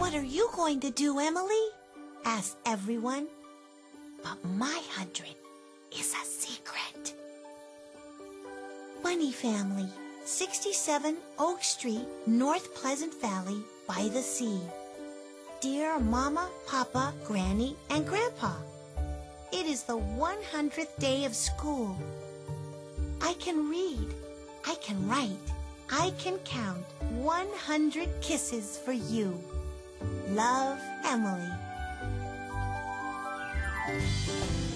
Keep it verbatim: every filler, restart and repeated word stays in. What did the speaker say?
What are you going to do, Emily? Asked everyone. But my hundred is a secret. Bunny Family, sixty-seven Oak Street, North Pleasant Valley, by the sea. Dear Mama, Papa, Granny, and Grandpa, it is the one hundredth day of school. I can read, I can write, I can count one hundred kisses for you. Love, Emily.